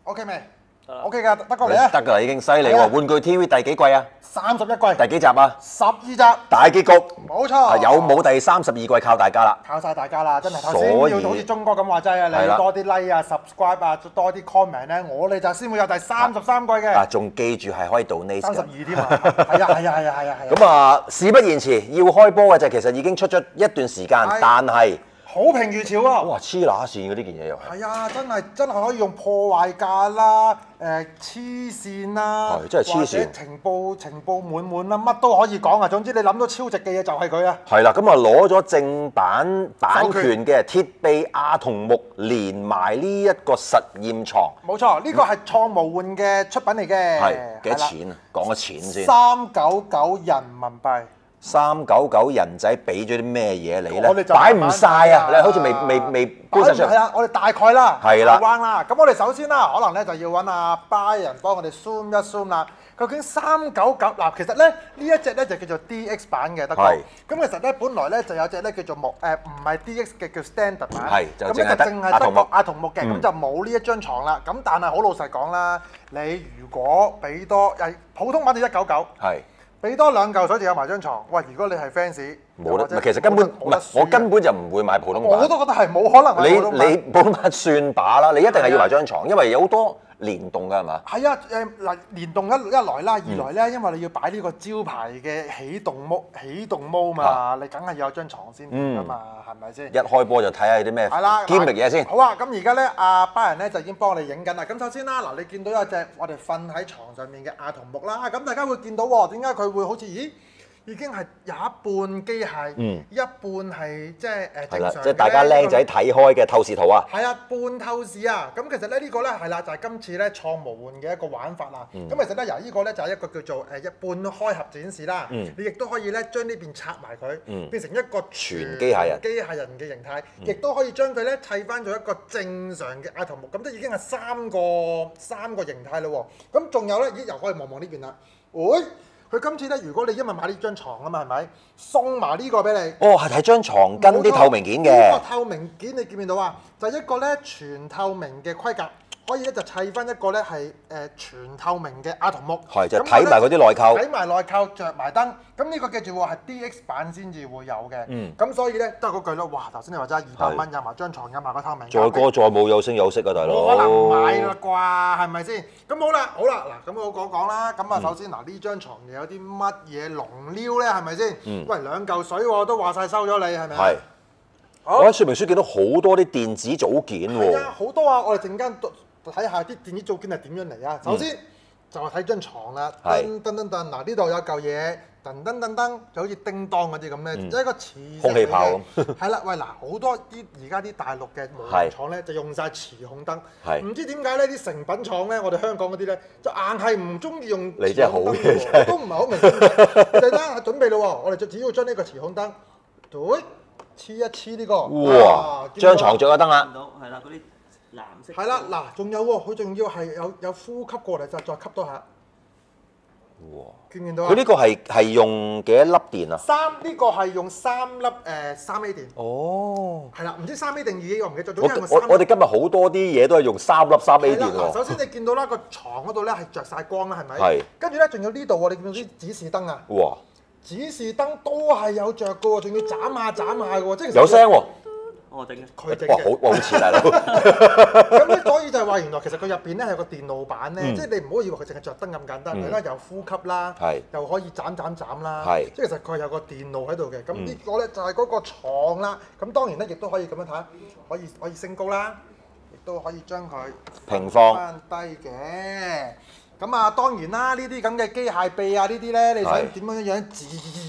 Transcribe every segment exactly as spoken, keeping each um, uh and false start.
OK 未 ？OK 㗎，得過嚟啊！ 得㗎啦，已經犀利喎！玩具 T V 第幾季啊？ 三十一季。 第幾集啊？ 十二集。 大結局。 冇錯。 有冇第三十二季靠大家啦？ 靠晒大家啦！真係頭先要好似鐘哥咁話齋啊，你多啲 like 啊、subscribe 啊，多啲 comment 咧，我哋就先會有第三十三季嘅。 啊，仲記住係可以 donate 三十二添啊！係啊係啊係啊係啊係啊！ 咁啊，事不宜遲，要開波嘅就其實已經出咗一段時間，但係好評如潮啊！ 哇，黐乸線嘅呢件嘢又係。 係啊，真係真係可以用破壞價啦，誒黐線啦， 係真係黐線， 或者情報情報滿滿啦，乜都可以講啊！總之你諗到超值嘅嘢就係佢啊！ 係啦，咁啊攞咗正版版權嘅鐵臂阿童木，連埋呢一個實驗床。 冇錯，呢個係創無換嘅出品嚟嘅。 係幾多錢啊？講個錢先。 三九九人民幣。 三九九人仔俾咗啲咩嘢你咧？擺唔晒啊！你好似未未未搬晒出嚟。 係啊，我哋大概啦， 係啦， 彎啦。咁我哋首先啦，可能咧就要揾阿 Brian幫我哋 zoom 一 zoom 啦。究竟三九九嗱，其實咧呢一隻咧就叫做 D X 版嘅德國。咁其實咧本來咧就有隻咧叫做木誒唔係 D X 嘅叫 Standard 版。 係就淨係得阿童木阿童木嘅，咁就冇呢一張床啦。咁但係好老實講啦，你如果俾多誒普通版就一九九。 係。 俾多兩嚿水就有埋張床。喂，如果你係 fans， 冇得，其實根本唔係，我根本就唔會買普通版。 我都覺得係冇可能買普通版。 你你普通版算把啦，你一定係要埋張床，因為有好多連動㗎係嘛？ 係啊，誒嗱，連動一一來啦，二來咧，因為你要擺呢個招牌嘅起動模起動模嘛，你梗係要有張床先㗎嘛，係咪先？ 一開波就睇下有啲咩堅力嘢先。 好啊，咁而家咧，阿巴人咧就已經幫我哋影緊啦。咁首先啦，嗱，你見到有隻我哋瞓喺床上面嘅阿童木啦，咁大家會見到喎，點解佢會好似咦？已經係有一半機械，嗯、一半係即係誒正常嘅。 即係大家靚仔睇開嘅透視圖啊。 係啊，半透視啊。咁其實咧呢個咧係啦，就係今次咧創無換嘅一個玩法啦。咁、嗯、其實咧由呢個咧就係一個叫做誒一半開合展示啦。嗯、你亦都可以咧將呢邊拆埋佢，嗯、變成一個全機械人機械人嘅形態，亦都、嗯、可以將佢咧砌翻做一個正常嘅阿童木。咁都已經係三個三個形態咯喎。咁仲有咧，咦又可以望望呢邊啦。喂、哎！佢今次咧，如果你因為買呢張床啊嘛，係咪送埋呢個俾你？哦， 係睇張床跟啲透明件嘅。 呢個透明件你見唔見到啊？就係一個咧全透明嘅規格，可以咧就砌翻一個咧係誒全透明嘅阿童木。 係就睇埋嗰啲內扣。 睇埋內扣，着埋燈。咁呢個記住喎，係 D X 版先至會有嘅。嗯。咁所以咧都係嗰句咯，哇！頭先你話齋二百蚊有埋張床，有埋個透明。 再過再冇有聲有色啊，大佬。 冇可能買啦啩，係咪先？咁好啦，好啦，嗱，咁我講講啦。咁啊，首先嗱，呢張床又有啲乜嘢龍撩咧？係咪先？嗯。喂，兩嚿水喎，都話晒收咗你係咪？係。我喺說明書見到好多啲電子組件喎。 係啊，好多啊！我哋陣間睇下啲電子組件係點樣嚟啊。首先就係睇張床啦，噔噔噔噔，嗱呢度有嚿嘢。噔噔噔噔就好似叮當嗰啲咁咧，即係一個磁空氣炮咁。 係啦，喂嗱，好多啲而家啲大陸嘅模型廠咧就用晒磁控燈。係。唔知點解呢啲成品廠咧，我哋香港嗰啲咧就硬係唔中意用磁控燈嘅，都唔係好明。你哋咧準備咯喎，我哋就只要將呢個磁控燈，對，黐一黐呢個。 哇！張床着咗燈啦。 係啦，嗰啲藍色。 係啦，嗱，仲有喎，佢仲要係有有呼吸過嚟，就再吸多下。 哇！ 見唔見到啊？ 佢呢個係係用幾多粒電啊？ 三呢個係用三粒誒三 A 電。 哦。係啦，唔知三 A 定二 A 我唔記得咗。 我我哋今日好多啲嘢都係用三粒三 A 電喎。 首先你見到啦，個床嗰度咧係着晒光啦，係咪？ 係。跟住咧仲有呢度喎，你見到啲指示燈啊？ 哇！ 指示燈都係有着嘅喎，仲要斬下斬下嘅喎，即係有聲喎。 我整嘅， 佢整嘅。 哇！好好似大佬。 咁咧，所以就係話原來其實佢入邊咧係個電路板咧，即係你唔好以為佢淨係着燈咁簡單，佢咧又呼吸啦，又可以斬斬斬啦，即係其實佢係有個電路喺度嘅。咁呢個咧就係嗰個牀啦。咁當然咧，亦都可以咁樣睇，可以可以升高啦，亦都可以將佢平放翻低嘅。咁啊，當然啦，呢啲咁嘅機械臂啊，呢啲咧，你想點樣樣吱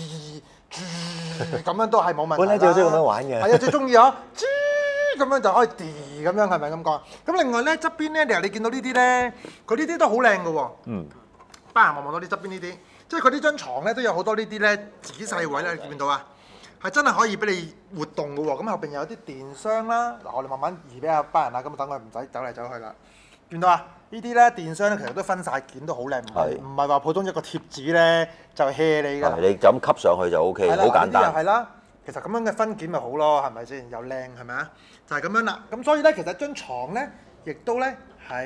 咁樣都係冇問題啦。 本來就中意咁樣玩嘅。 係啊，最中意啊！吱咁樣就可以啲咁樣，係咪咁講？咁另外咧側邊咧，你見到呢啲咧，佢呢啲都好靚嘅喎。嗯。班人望望到呢側邊呢啲，即係佢呢張床咧都有好多呢啲咧仔細位咧，你見唔見到啊？係真係可以俾你活動嘅喎。咁後邊又有啲電箱啦。嗱，我哋慢慢移俾阿班人啦。咁啊，等佢唔使走嚟走去啦。見到啊？呢啲咧電箱咧其實都分晒件，都好靚，唔係唔係話普通一個貼紙咧就 hea 你㗎。 你就咁吸上去就 O K，好簡單。 又係啦，其實咁樣嘅分件咪好咯，係咪先？又靚係咪啊？就係咁樣啦。咁所以咧，其實張床咧亦都咧係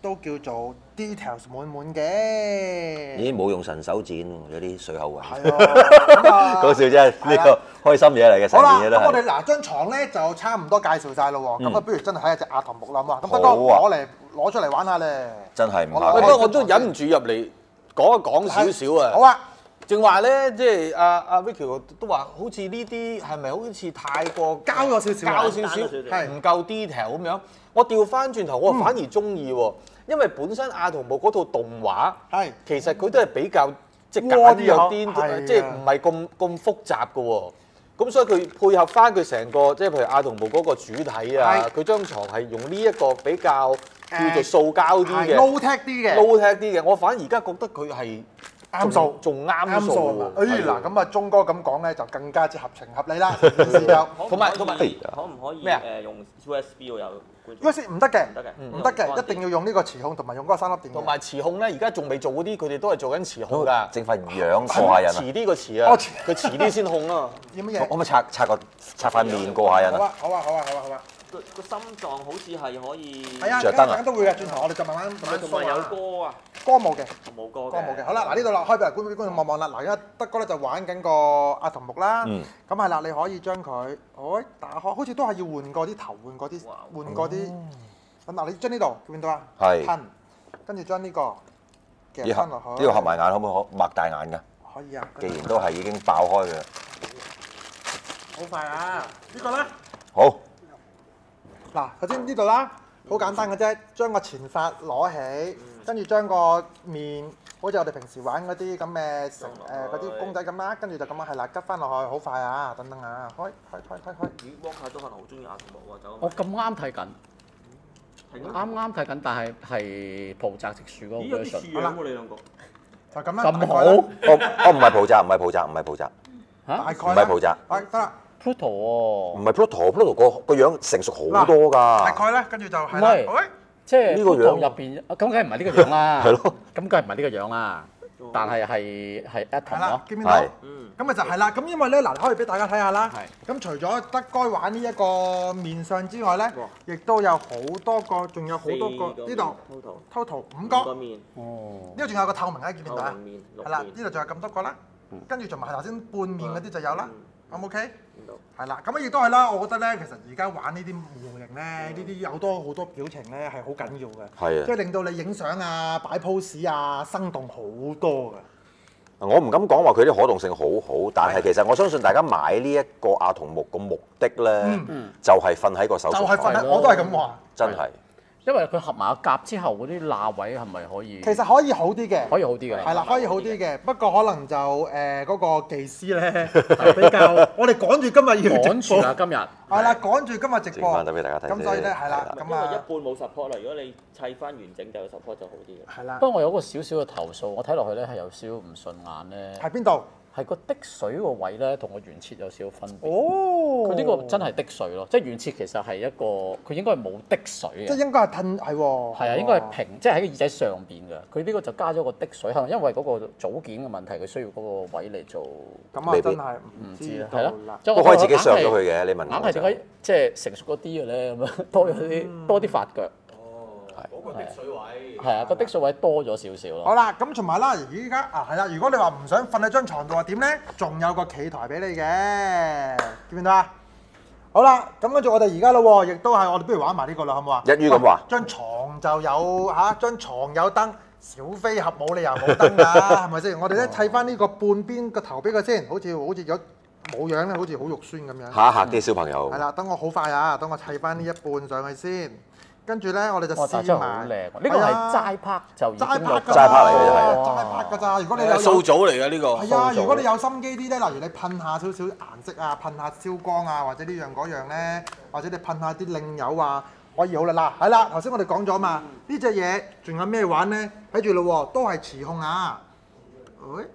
都叫做 details 滿滿嘅。 已經冇用神手剪喎，有啲水口位。 係啊， 講笑啫，呢個開心嘢嚟嘅，成好啦， 件嘢都咁我哋係。 嗱張床咧就差唔多介紹晒咯喎，咁啊嗯不如真係睇下隻阿童木啦，好嘛？咁好啊不過攞嚟攞出嚟玩下咧。 真係唔我客氣喂，不過我都忍唔住入嚟講一講少少啊。 好啊， 正話咧，即係阿阿 Vicky 都話，好似呢啲係咪好似太過交咗少少啊交少少， 係唔夠 detail 咁樣？我調翻轉頭，我反而中意喎，因為本身阿童木嗰套動畫， 係其實佢都係比較即係窩啲簡約嗬啲， 係啊即係唔係咁咁複雜嘅喎。咁所以佢配合翻佢成個，即係譬如阿童木嗰個主體啊係， 佢張床係用呢一個比較叫做塑膠啲係嘅 low tech 啲嘅。 low tech 啲嘅，我反而而家覺得佢係啱數仲啱數啱數啊嘛！ 喎。 哎嗱，咁啊鐘哥咁講咧就更加之合情合理啦，成件事就同埋同埋可唔可以咩啊誒用 U S B 喎有觀眾 U S B 唔得嘅唔，得嘅， 唔得嘅，一定要用呢個磁控同埋用嗰個三粒電嘅。 同埋磁控咧，而家仲未做嗰啲，佢哋都係做緊磁控㗎。 整塊樣過下人啊！ 遲啲個磁啊哦， 佢遲啲先控啊。 要乜嘢？ 可唔可以拆拆個拆塊面過下人啊？ 好啊，好啊，好啊，好啊，好啊！ 個個心臟好似係可以， 係啊， 着燈啊陣間都會嘅，轉頭我哋就慢慢慢慢同埋有梳下。 歌啊， 歌冇嘅。 冇歌歌冇嘅，好啦，嗱呢度啦，開俾觀觀眾望望啦，嗱而家德哥咧就玩緊個阿童木啦， 嗯咁係啦，你可以將佢，哎打開，好似都係要換過啲頭，換過啲，換過啲，咁嗱你將呢度見到啊， 係噴，跟住將呢個夾呢盒翻落去， 呢個合埋眼可唔可以擘大眼㗎？ 可以啊， 既然都係已經爆開嘅， 好快啊，呢個咧， 好嗱首先呢度啦，好簡單嘅啫，將個前髮攞起，跟住將個面，好似我哋平時玩嗰啲咁嘅成誒嗰啲公仔咁啦，跟住就咁樣係啦，吉翻落去，好快啊，等等啊，開開開開開。 咦，汪太都可能好中意阿童木喎，就我咁啱睇緊， 係啱啱睇緊，但係係浦澤直樹嗰個咦有啲似 version。 樣喎你兩個， 就咁啦， 咁好大概啦哦哦，唔係浦澤，唔係浦澤，唔係浦澤， 嚇大概唔係浦澤， 啊得啦， Pluto 喎， 唔係 Pluto，Pluto 個個樣成熟好多大㗎。 概咧，跟住就係啦， 唔係喂， 即係呢個 Pluto 樣入邊，咁梗係唔係呢個樣啦。 係咯， 咁梗係唔係呢個樣啦。但係係係 Atom 係啦咯，， 見唔見到？ 係嗯， 咁咪就係啦，咁因為咧嗱，可以俾大家睇下啦。 係咁除咗德該玩呢一個面相之外咧，亦都有好多個，仲有好多個呢度 total total 五五個個， 面， 哦， 呢度仲有個透明嘅，見唔見到啊？ 透明面， 係啦， 綠面， 呢度仲有咁多個啦，跟住仲埋頭先半面嗰啲就有啦，咁 OK？ 見到係啦，咁啊亦都係啦，我覺得咧，其實而家玩呢啲模型咧，呢啲有好多好多表情咧係好緊要嘅， 係啊即係令到你影相啊、擺 pose 啊，生動好多嘅。 我唔敢講話佢啲可動性好好，但係其實我相信大家買呢一個阿童木個目的咧，就係瞓喺個手就術台， 係瞓喺，我都係咁話。 真係。 因為佢合埋個夾之後嗰啲罅位係咪可以？ 其實可以好啲嘅， 可以好啲嘅。 係啦，可以好啲嘅。不過可能就誒嗰個技師咧係比較，我哋趕住今日要直播， 趕住啦，今日係啦，趕住今日直播。 整翻俾大家睇咁所以咧係啦， 因咁啊為一半冇 support 啦，如果你砌翻完整就有 support 就好啲嘅。 係啦， 不過我有個少少嘅投訴，我睇落去咧係有少少唔順眼咧， 喺邊度？ 係個滴水個位咧同個原設有少少分別。 哦， 佢呢個真係滴水咯，即係原設其實係一個，佢應該係冇滴水嘅。 即係應該係褪係喎。 係啊，應該係平，即係喺個耳仔上邊嘅。佢呢個就加咗個滴水，可能因為嗰個組件嘅問題，佢需要嗰個位嚟做。 咁啊， 未必真係唔唔知知啦，係咯啦。， 即係都可以自己上咗硬係去嘅，你問硬我就係點解即係成熟嗰啲嘅咧？咁樣多咗啲多啲發腳。 嗰個滴水位。 係啊，個滴水位多咗少少咯。 好啦，咁同埋啦，而家啊係啦，如果你話唔想瞓喺張床度啊點咧？仲有個企台俾你嘅，見唔見到啊？好啦，咁跟住我哋而家咯喎，亦都係我哋不如玩埋呢個啦，好唔好啊？ 一於咁話喂張床就有嚇，張床有燈，小飛俠冇理由冇燈㗎，係咪先？我哋咧砌翻呢個半邊個頭俾佢先，好似好似有冇樣咧，好似好肉酸咁樣。 嚇一嚇啲小朋友係。啦，等我好快啊，等我砌翻呢一半上去先，跟住咧我哋就哇！但係真試係好埋。 靚喎，呢個係齋拍就已經齋拍㗎落齋拍嚟嘅係啊齋拍㗎咋。如果你有誒素組嚟嘅呢個。 係啊， 素組如果你有心機啲咧，例如你噴下少少顏色啊，噴下燒光啊，或者呢樣嗰樣咧，或者你噴下啲靚油啊，可以好啦。嗱，係啦，頭先我哋講咗嘛，呢隻嘢仲有咩玩咧？睇住咯喎，都係磁控啊。喂，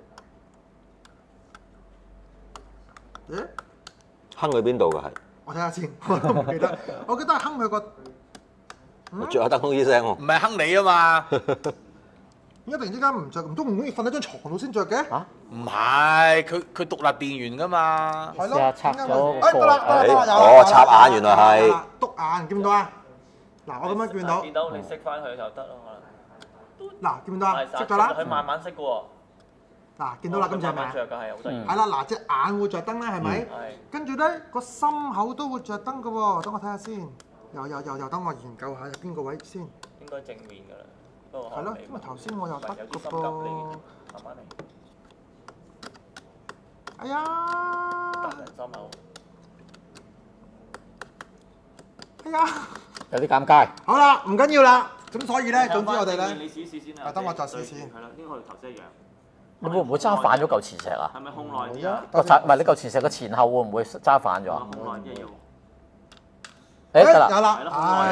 咦？ 哼去邊度㗎係？ 我睇下先，我都唔記得。我記得係哼佢個， 我着下燈通啲聲喎。 唔係坑你啊嘛， 點解突然之間唔着？唔通唔中意瞓喺張床度先着嘅？ 嚇唔係佢佢獨立電源㗎嘛。 係咯， 試下拆咗點解會個哎得啦得啦得啦，有啦哦有啦插眼原來係有啦篤眼，見唔到啊？ 嗱，我咁樣見到， 見到你熄翻佢就得咯，可能。 嗱，見唔見到啊？熄咗啦。 佢慢慢熄嘅喎。 嗱，見到啦，今次係咪啊？ 着㗎係好得意。 係啦，嗱，隻眼會着燈啦，係咪？ 係。 跟住咧，個心口都會着燈嘅喎，等我睇下先。又又又又等我研究下有邊個位先。 應該正面㗎啦。不過係咯，因為頭先我又得嘅噃。 慢慢嚟。 哎呀！ 達人心口。 哎呀！ 有啲尷尬。 好啦，唔緊要啦。咁所以咧，總之我哋咧， 你試試先啊，等我再試試。 係啦，應該我哋頭先一樣。 你會唔會揸反咗嚿磁石啊？ 係咪控耐啲啊？ 個唔係你嚿磁石個前後會唔會揸反咗啊？ 控耐啲要。 誒得啦， 有啦，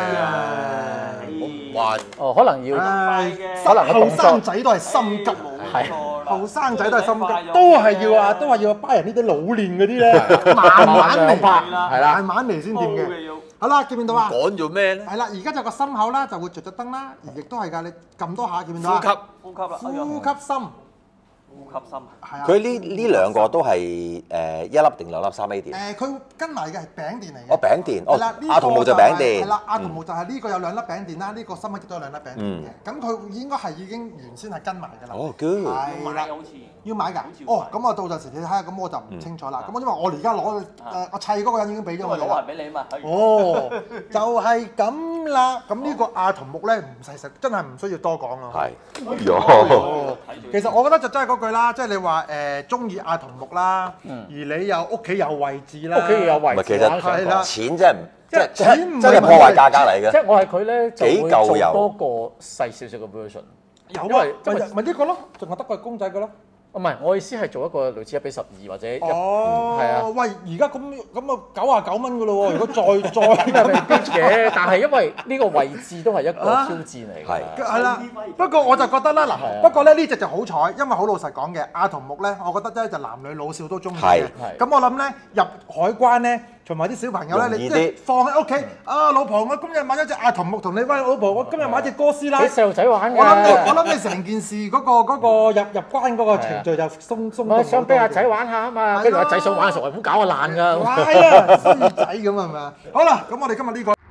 唔好玩。 哦，可能要， 可能後生仔都係心急， 係後生仔都係心急，都係要啊，都係要巴人呢啲老練嗰啲咧，慢慢嚟， 係啦， 慢慢嚟先掂嘅。好啦，見唔見到啊？ 趕做咩咧？ 係啦，而家就個心口啦，就會着咗燈啦，而亦都係㗎，你撳多下，見唔見到啊？ 呼吸，呼吸啦， 呼吸深。 呼吸深。 係啊。 佢呢呢兩個都係誒一粒定兩粒三 A 電？ 誒，佢跟埋嘅係餅電嚟嘅。 哦，餅電， 係啦， 哦，阿童木就餅電。 係啦，阿童木就係呢個有兩粒餅電啦，呢個心口亦都有兩粒餅電嘅。咁佢應該係已經原先係跟埋㗎啦。 哦，good。 係啦， 好似要買㗎。哦，咁我到陣時你睇下，咁我就唔清楚啦。咁我因為我而家攞誒我砌嗰個人已經俾咗我攞啦埋。俾你嘛。 哦，就係咁啦。咁呢個阿童木咧唔細實，真係唔需要多講啊。 係。喲。 其實我覺得就真係嗰句啦，即係你話誒中意阿童木啦，而你又屋企有位置啦， 屋企有位置。 唔係，其實係啦錢真係唔即係錢唔係真係破壞價格嚟嘅。 即係我係佢咧，就幾會嚿油做多個細少少嘅 version。 有因為啊，咪咪呢個咯，仲係得個公仔嘅咯。 唔係，我意思係做一個類似一比十二或者一哦， 係啊。 喂，而家咁咁啊九啊九蚊嘅咯喎，如果再再未必嘅，但係因為呢個位置都係一個挑戰嚟㗎。 係係啦，不過我就覺得啦，嗱，不過咧呢隻就好彩，因為好老實講嘅，阿童木咧，我覺得咧就男女老少都中意嘅。 係咁我諗咧入海關咧，同埋啲小朋友咧，你即係放喺屋企，啊老婆，我今日買咗隻阿童木，同你喂老婆，我今日買隻哥斯拉。 俾細路仔玩㗎。 我諗你，我諗你成件事嗰個嗰個入入關嗰個程序就鬆鬆。 我想俾阿仔玩下啊嘛，跟住阿仔想玩嘅時候，唔好搞我爛㗎。 係啊，衰仔咁係咪啊？好啦，咁我哋今日呢個。